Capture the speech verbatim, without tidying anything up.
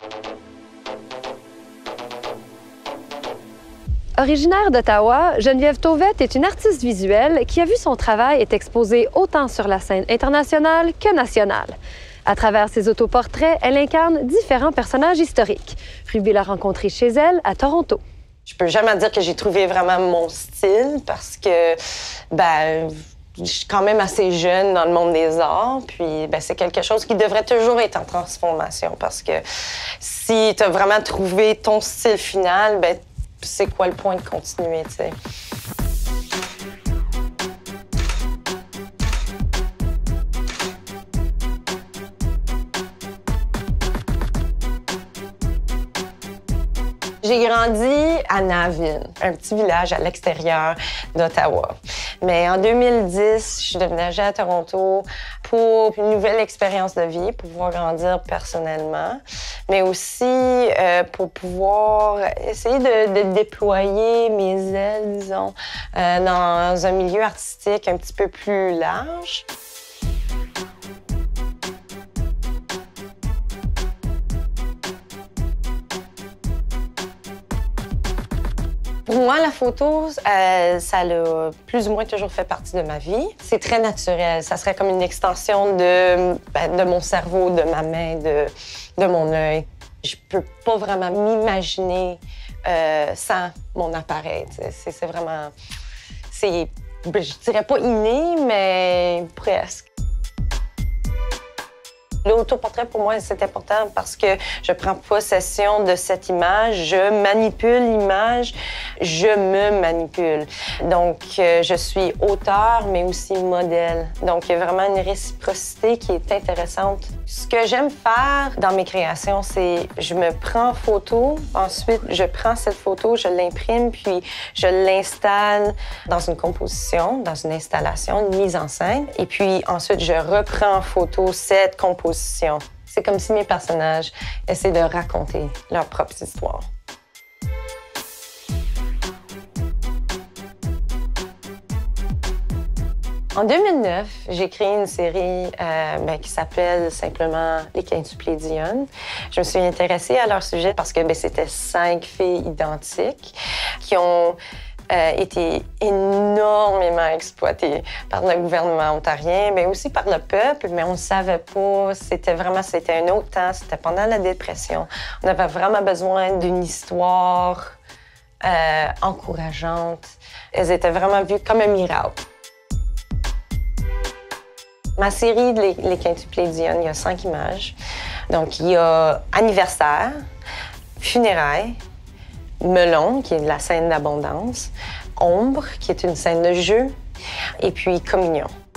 Originaire d'Ottawa, Geneviève Tauvette est une artiste visuelle qui a vu son travail être exposé autant sur la scène internationale que nationale. À travers ses autoportraits, elle incarne différents personnages historiques. Ruby l'a rencontrée chez elle, à Toronto. Je peux jamais dire que j'ai trouvé vraiment mon style parce que, ben, je suis quand même assez jeune dans le monde des arts, puis ben, c'est quelque chose qui devrait toujours être en transformation parce que si tu as vraiment trouvé ton style final, ben, c'est quoi le point de continuer, tu sais? J'ai grandi à Navin, un petit village à l'extérieur d'Ottawa. Mais en deux mille dix, je suis déménagée à Toronto pour une nouvelle expérience de vie, pour pouvoir grandir personnellement, mais aussi euh, pour pouvoir essayer de, de déployer mes ailes, disons, euh, dans un milieu artistique un petit peu plus large. Pour moi, la photo, euh, ça a plus ou moins toujours fait partie de ma vie. C'est très naturel. Ça serait comme une extension de, ben, de mon cerveau, de ma main, de, de mon œil. Je peux pas vraiment m'imaginer euh, sans mon appareil. C'est vraiment... C'est, je dirais pas inné, mais presque. L'autoportrait, pour moi, c'est important parce que je prends possession de cette image, je manipule l'image, je me manipule. Donc, euh, je suis auteur, mais aussi modèle. Donc, il y a vraiment une réciprocité qui est intéressante. Ce que j'aime faire dans mes créations, c'est je me prends en photo, ensuite, je prends cette photo, je l'imprime, puis je l'installe dans une composition, dans une installation, une mise en scène. Et puis, ensuite, je reprends en photo cette composition. C'est comme si mes personnages essaient de raconter leur propre histoire. En deux mille neuf, j'ai créé une série euh, ben, qui s'appelle simplement Les Quintuplédionnes. Je me suis intéressée à leur sujet parce que ben, c'était cinq filles identiques qui ont Euh, été énormément exploité par le gouvernement ontarien, mais aussi par le peuple, mais on ne savait pas. C'était vraiment, c'était un autre temps, c'était pendant la dépression. On avait vraiment besoin d'une histoire euh, encourageante. Elles étaient vraiment vues comme un miracle. Ma série, Les, Les Quintuplédionnes, il y a cinq images. Donc, il y a anniversaire, funérailles, Melon, qui est la scène d'abondance, Ombre, qui est une scène de jeu, et puis Communion.